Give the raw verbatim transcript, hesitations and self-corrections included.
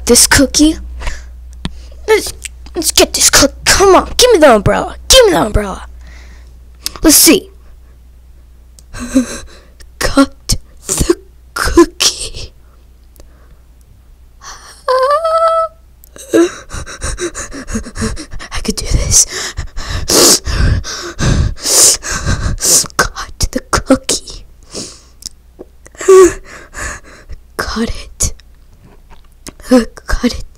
cut this cookie. Let's, let's get this cookie. Come on, give me the umbrella. Give me the umbrella. Let's see. Cut the cookie. I could do this. Cut the cookie. Cut it. Cut it.